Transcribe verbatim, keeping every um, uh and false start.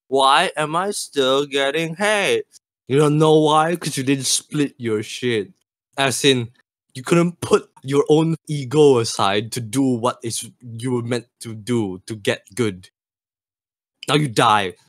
Why am I still getting hate? You don't know why? Because you didn't split your shit. As in, you couldn't put your own ego aside to do what is you were meant to do to get good. Now you die.